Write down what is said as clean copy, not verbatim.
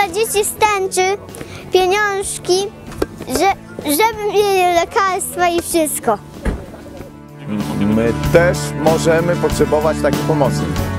dla dzieci z tęczy pieniążki, żeby mieli lekarstwa i wszystko. My też możemy potrzebować takiej pomocy.